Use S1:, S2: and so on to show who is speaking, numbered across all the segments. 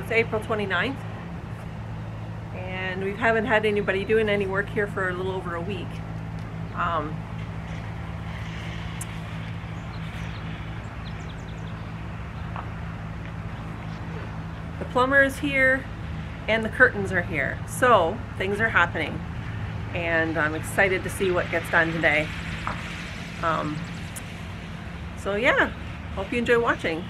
S1: it's April 29th, and we haven't had anybody doing any work here for a little over a week. The plumber is here and the curtains are here, so things are happening, and I'm excited to see what gets done today. So yeah, hope you enjoy watching.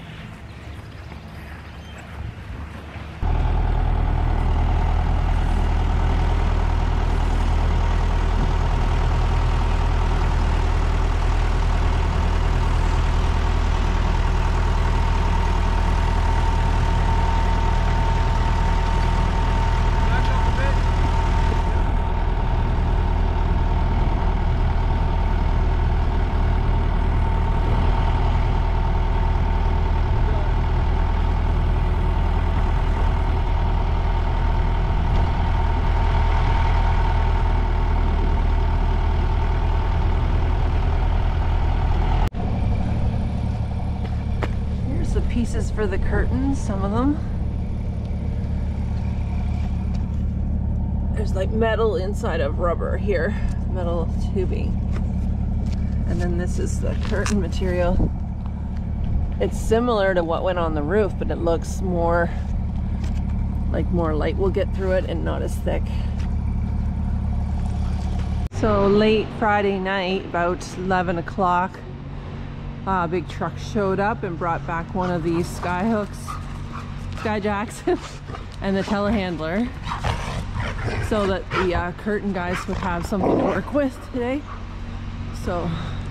S1: Pieces for the curtains, some of them. There's like metal inside of rubber here, metal tubing. And then this is the curtain material. It's similar to what went on the roof, but it looks more like more light will get through it and not as thick. So late Friday night, about 11 o'clock, a big truck showed up and brought back one of these sky jacks and the telehandler, so that the curtain guys would have something to work with today. So,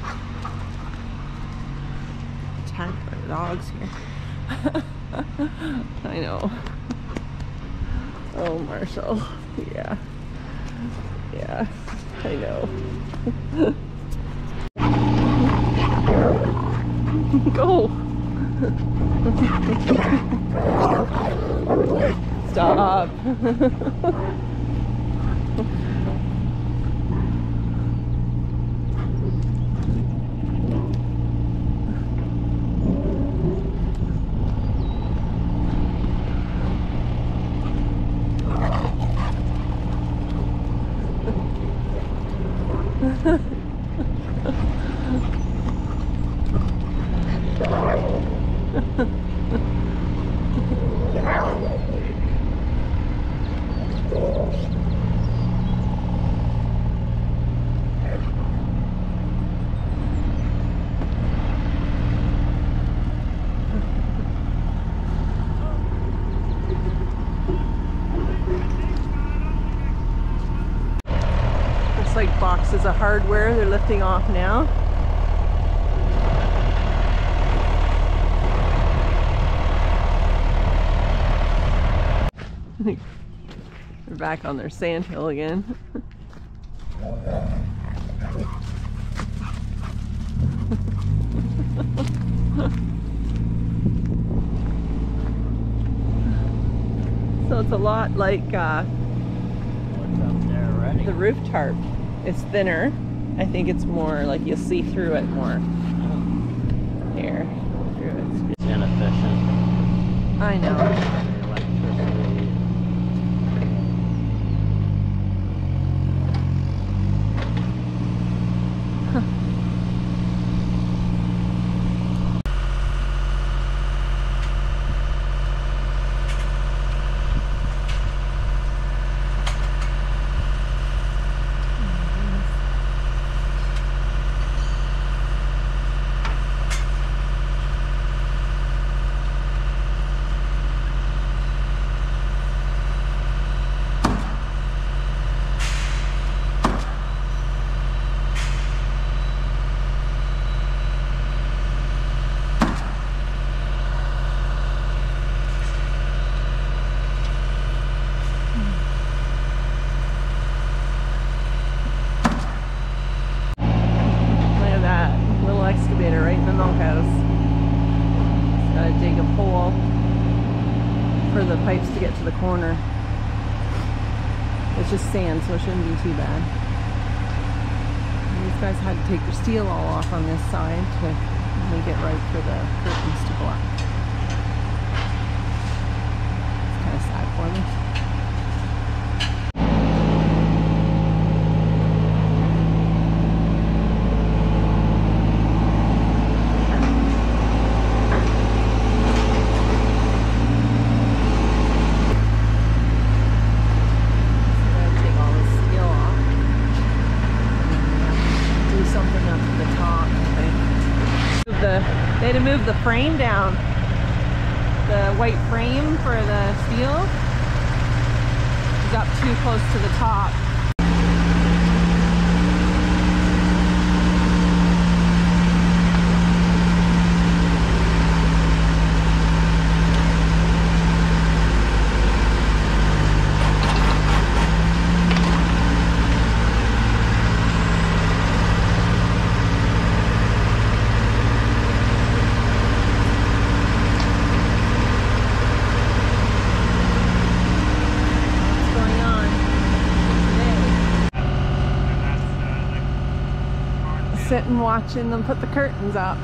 S1: attacked by the dogs here. I know. Oh, Marshall. Yeah. Yeah, I know. Go! Stop! Looks like boxes of hardware they're lifting off now. They're back on their sandhill again. So it's a lot like the roof tarp. It's thinner. I think it's more like you'll see through it more. Here. Through it.
S2: It's inefficient.
S1: I know. Dig a hole for the pipes to get to the corner. It's just sand, so it shouldn't be too bad. And these guys had to take their steel all off on this side to make it right for the curtains to go up. It's one. They had to move the frame down, the white frame for the steel is up too close to the top. Sitting watching them put the curtains up.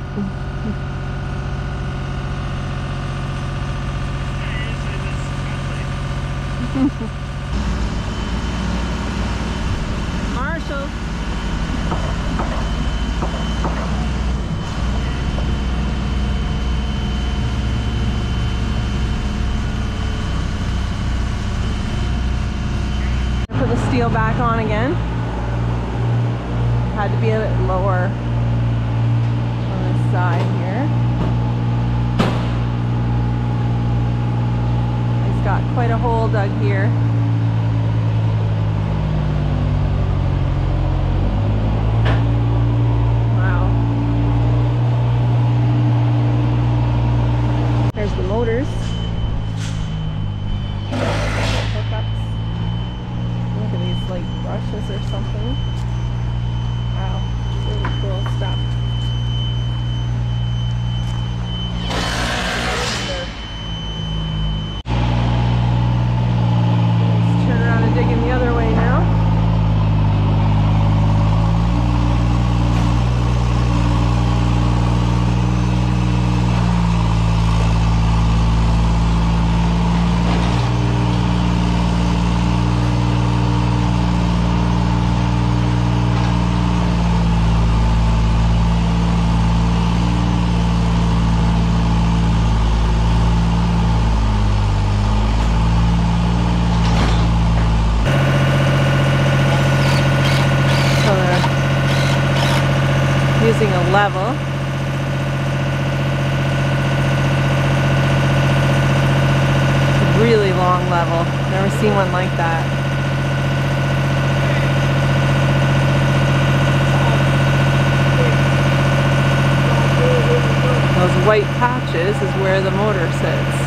S1: Marshall. Put the steel back on again. Had to be a bit lower on this side here. It's got quite a hole dug here. Wow. There's the motors. Hookups. Look at these like brushes or something. Wow, really cool stuff. Let's turn around and dig in the other way now. Using a level. Really long level. Never seen one like that. Those white patches is where the motor sits.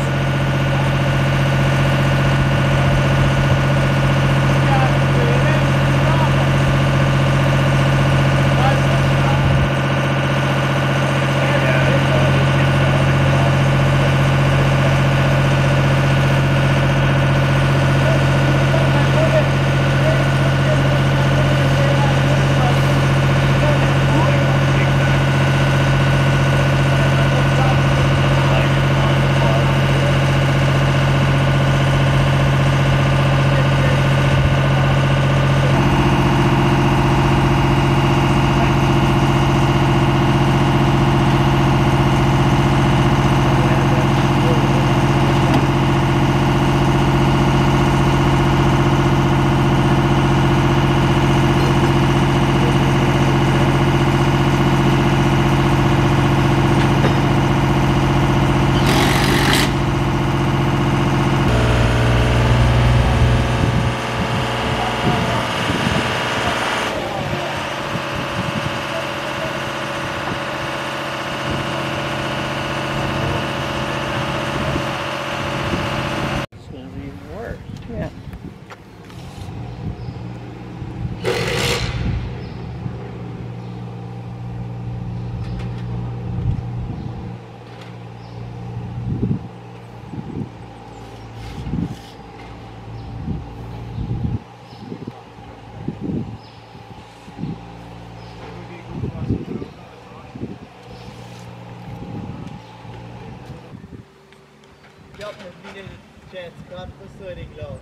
S1: Yeah.
S3: Yep, has been Kjensskatt på Sørringland.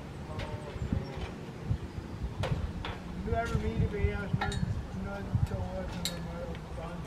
S3: Du ever meet a bear snön står som de har uppfann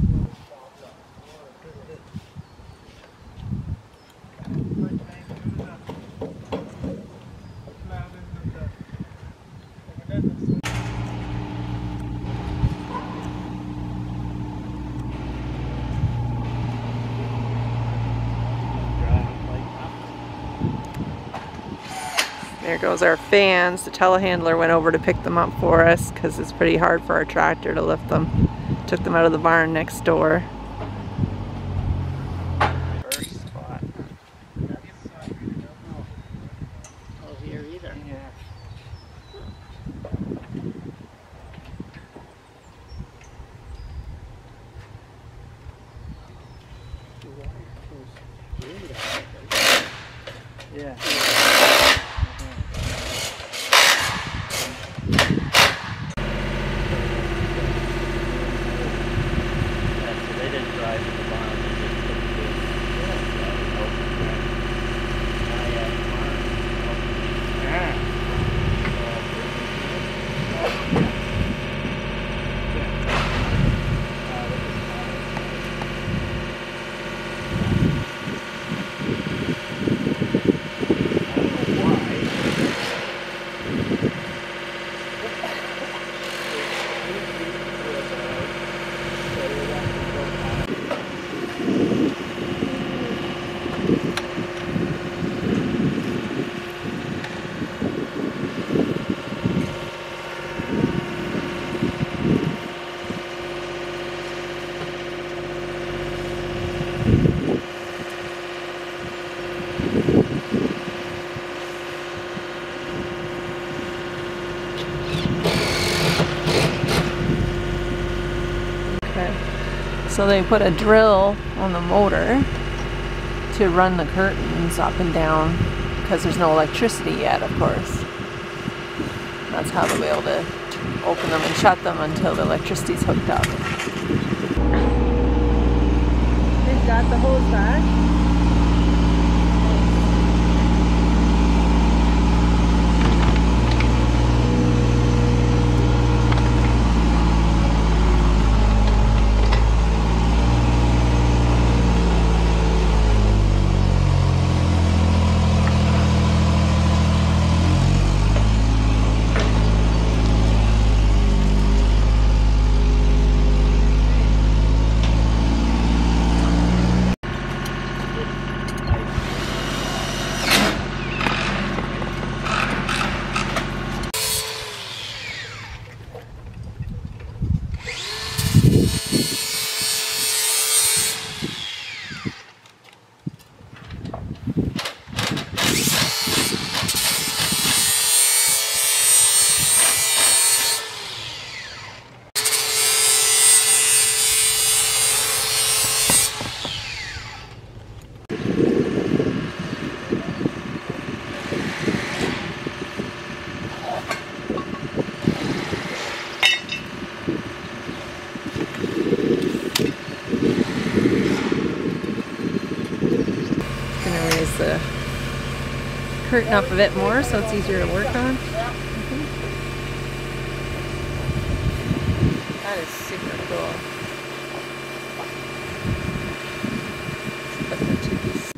S1: There goes our fans. The telehandler went over to pick them up for us because it's pretty hard for our tractor to lift them. Took them out of the barn next door.
S2: First spot. Oh, here either.
S3: Yeah.
S2: Yeah.
S1: So they put a drill on the motor to run the curtains up and down because there's no electricity yet, of course. That's how they'll be able to open them and shut them until the electricity's hooked up. They've got the hose back. The curtain up a bit more so it's easier to work on. That is super cool. Let's put the two pieces.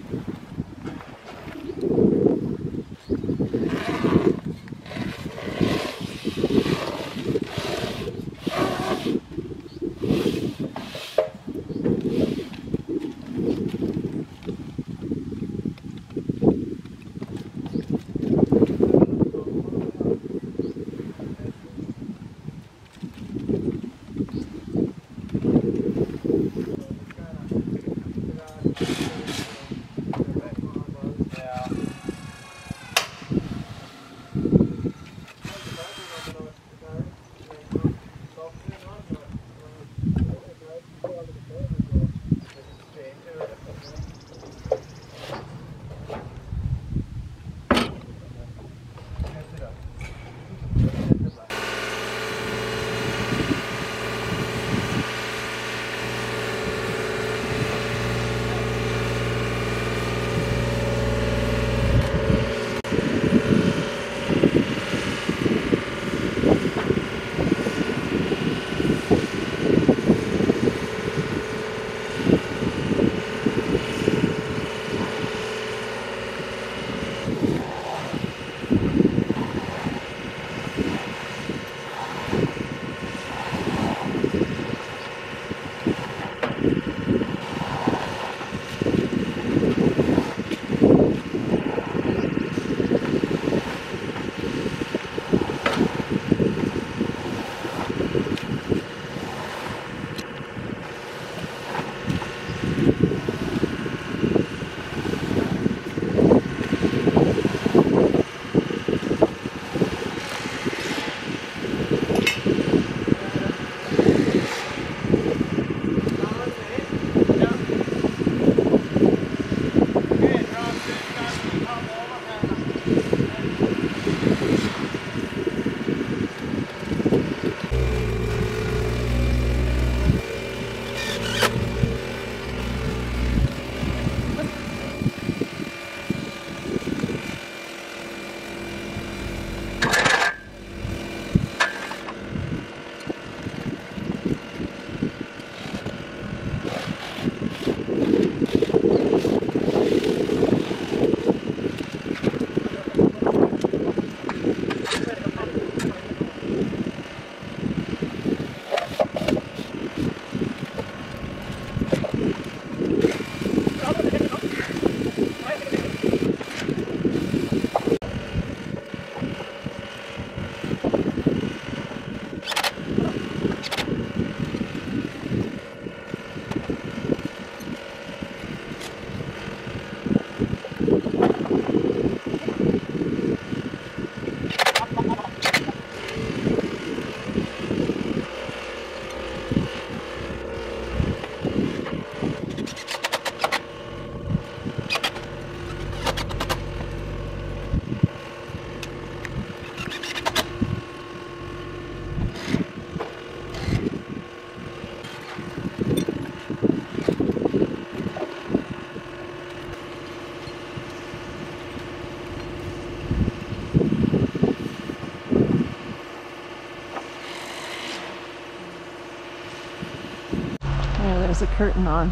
S1: There's a curtain on,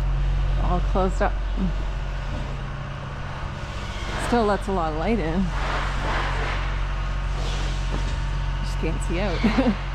S1: all closed up. Still lets a lot of light in. Just can't see out.